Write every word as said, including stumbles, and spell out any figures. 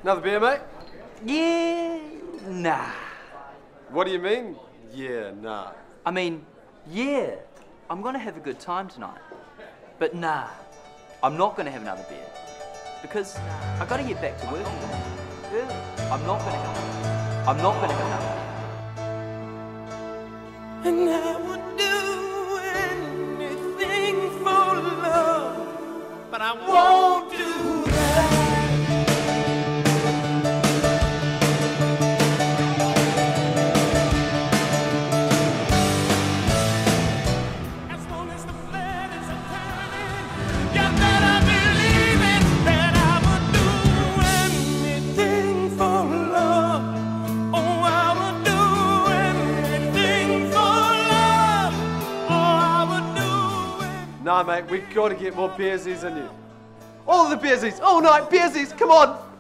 Another beer, mate? Yeah, nah. What do you mean, yeah, nah? I mean, yeah, I'm gonna have a good time tonight. But nah, I'm not gonna have another beer. Because I gotta get back to work again. Early. I'm not gonna have another. I'm not gonna have another. And I would do anything for love, but I won't do that. As long as the planets are turning, you better believe it, that I would do anything for love. Oh, I would do anything for love. Oh, I would do it. Nah, mate, we've got to get more beersies in you. All the beersies, all night beersies, come on!